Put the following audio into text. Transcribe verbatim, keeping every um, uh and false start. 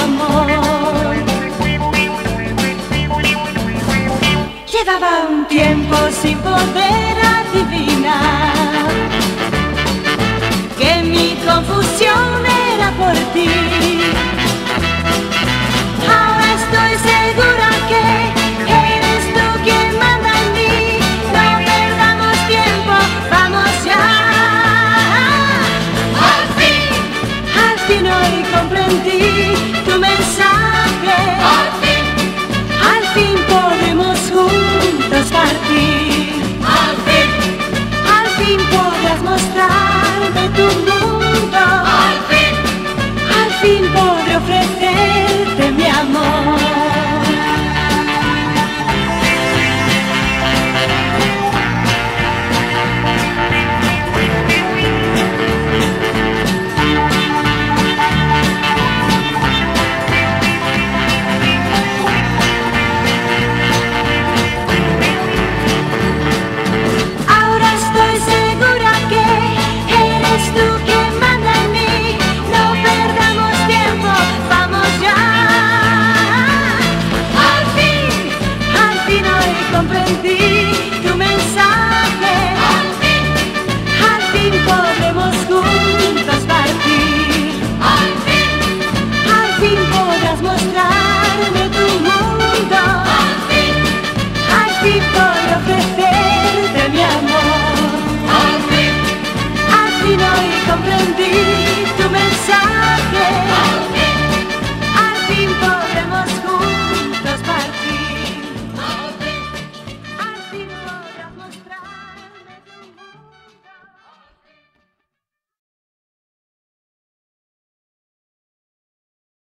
amor. Llevaba un tiempo sin poder adivinar que mi confusión era por ti. Ahora estoy segura que eres tú quien manda en mí. No perdamos tiempo, vamos ya. Al fin, al fin hoy comprendí tu mensaje. Al fin, al fin podremos juntos partir. Al fin, al fin podrás mostrarme tu mundo. Al fin, al fin podré ofrecerte mi amor.